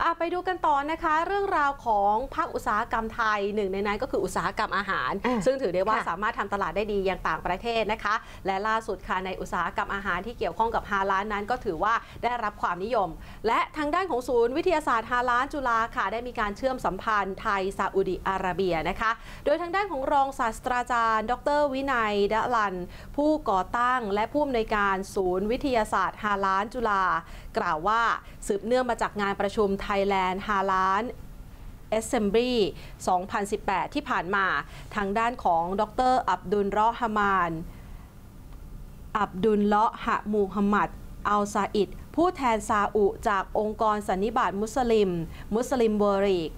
ไปดูกันต่อนะคะเรื่องราวของภาคอุตสาหกรรมไทยหนึ่งในนั้นก็คืออุตสาหกรรมอาหารซึ่งถือได้ว่าสามารถทำตลาดได้ดีอย่างต่างประเทศนะคะและล่าสุดค่ะในอุตสาหกรรมอาหารที่เกี่ยวข้องกับฮาลาลนั้นก็ถือว่าได้รับความนิยมและทางด้านของศูนย์วิทยาศาสตร์ฮาลาลจุฬาค่ะได้มีการเชื่อมสัมพันธ์ไทยซาอุดิอาระเบียนะคะโดยทางด้านของรองศาสตราจารย์ดร.วินัยดะลันผู้ก่อตั้งและผู้อำนวยการศูนย์วิทยาศาสตร์ฮาลาลจุฬากล่าวว่าสืบเนื่องมาจากงานประชุม Thailand Halal Assembly 2018 ที่ผ่านมาทางด้านของดร.อับดุลเราะห์มานอับดุลเลาะห์มูฮัมหมัดอัลซาอิดผู้แทนซาอุจากองค์กรสันนิบาตมุสลิมเวอริก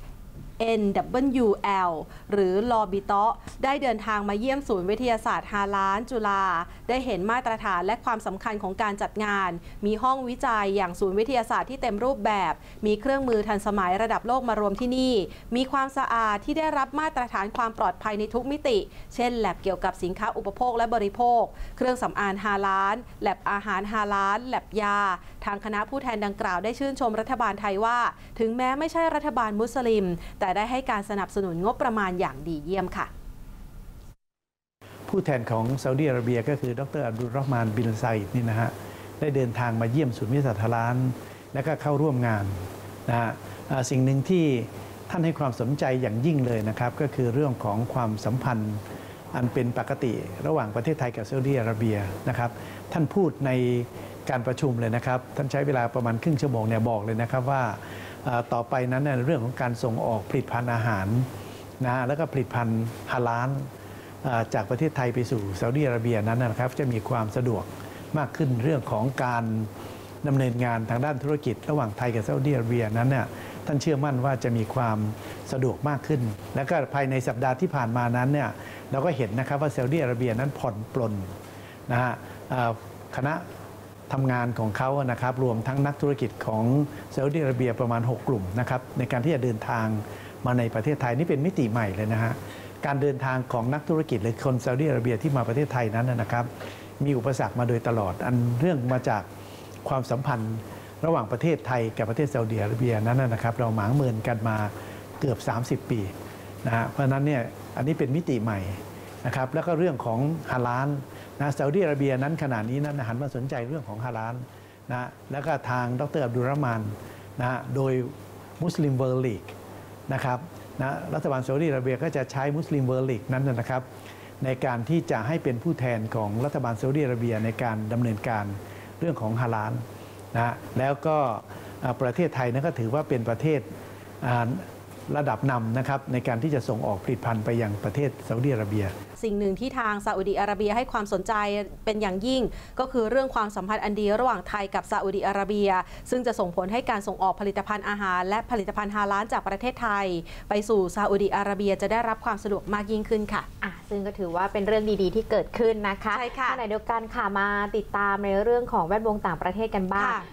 NWL หรือลอบิโตได้เดินทางมาเยี่ยมศูนย์วิทยาศาสตร์ฮาลาลจุฬาได้เห็นมาตรฐานและความสำคัญของการจัดงานมีห้องวิจัยอย่างศูนย์วิทยาศาสตร์ที่เต็มรูปแบบมีเครื่องมือทันสมัยระดับโลกมารวมที่นี่มีความสะอาดที่ได้รับมาตรฐานความปลอดภัยในทุกมิติเช่นแลบเกี่ยวกับสินค้าอุปโภคและบริโภคเครื่องสำอางฮาลาลแลบอาหารฮาลาลแลบยาทางคณะผู้แทนดังกล่าวได้ชื่นชมรัฐบาลไทยว่าถึงแม้ไม่ใช่รัฐบาลมุสลิมแต่ได้ให้การสนับสนุนงบประมาณอย่างดีเยี่ยมค่ะผู้แทนของซาอุดิอาระเบียก็คือดร.อับดุลเราะห์มานบินไซด์นี่นะฮะได้เดินทางมาเยี่ยมศูนย์วิทยาศาสตร์ฮาลาลและก็เข้าร่วมงานนะฮะสิ่งหนึ่งที่ท่านให้ความสนใจอย่างยิ่งเลยนะครับก็คือเรื่องของความสัมพันธ์อันเป็นปกติระหว่างประเทศไทยกับซาอุดิอาระเบียนะครับท่านพูดในการประชุมเลยนะครับท่านใช้เวลาประมาณครึ่งชั่วโมงเนี่ยบอกเลยนะครับว่าต่อไปนั้นในเรื่องของการส่งออกผลิตภัณฑ์อาหารนะแล้วก็ผลิตภัณฑ์ฮาลาลจากประเทศไทยไปสู่ซาอุดิอาระเบียนั้นนะครับจะมีความสะดวกมากขึ้นเรื่องของการดำเนินงานทางด้านธุรกิจระหว่างไทยกับซาอุดิอาระเบียนั้นเนี่ยท่านเชื่อมั่นว่าจะมีความสะดวกมากขึ้นและก็ภายในสัปดาห์ที่ผ่านมานั้นเนี่ยเราก็เห็นนะครับว่าซาอุดิอาระเบียนั้นผ่อนปลนนะฮะคณะทำงานของเขานะครับรวมทั้งนักธุรกิจของซาอุดิอาระเบียประมาณ6กลุ่มนะครับในการที่จะเดินทางมาในประเทศไทยนี่เป็นมิติใหม่เลยนะฮะการเดินทางของนักธุรกิจหรือคนซาอุดิอาระเบียที่มาประเทศไทยนั้นนะครับมีอุปสรรคมาโดยตลอดอันเรื่องมาจากความสัมพันธ์ระหว่างประเทศไทยกับประเทศซาอุดิอาระเบียนั้นนะครับเราหมางเมินกันมาเกือบ30 ปีนะฮะเพราะฉะนั้นเนี่ยอันนี้เป็นมิติใหม่นะครับแล้วก็เรื่องของฮาลาลนะซาอุดิอาระเบียนั้นขณะนี้นั้นหันมาสนใจเรื่องของฮาลาลนะแล้วก็ทางดร.อับดุลเราะห์มานนะโดยมุสลิมเวิลด์ลีกนะครับนะรัฐบาลซาอุดิอาระเบียก็จะใช้มุสลิมเวิลด์ลีกนั้นนะครับในการที่จะให้เป็นผู้แทนของรัฐบาลซาอุดิอาระเบียในการดำเนินการเรื่องของฮาลาลนะแล้วก็ประเทศไทยนั้นก็ถือว่าเป็นประเทศระดับนำนะครับในการที่จะส่งออกผลิตภัณฑ์ไปยังประเทศซาอุดิอาระเบียสิ่งหนึ่งที่ทางซาอุดิอาระเบียให้ความสนใจเป็นอย่างยิ่งก็คือเรื่องความสัมพันธ์อันดีระหว่างไทยกับซาอุดิอาระเบียซึ่งจะส่งผลให้การส่งออกผลิตภัณฑ์อาหารและผลิตภัณฑ์ฮาลาลจากประเทศไทยไปสู่ซาอุดิอาระเบียจะได้รับความสะดวกมากยิ่งขึ้นค่ะซึ่งก็ถือว่าเป็นเรื่องดีๆที่เกิดขึ้นนะคะใช่ค่ะขณะเดียวกันค่ะมาติดตามในเรื่องของแวดวงต่างประเทศกันบ้าง